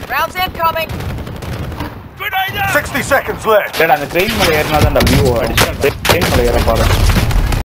Rounds incoming. 60 seconds left. அந்த train மேல ஏறினா தான் வ் அடிச்சு ட்ரெயின் மேல ஏற பாரு.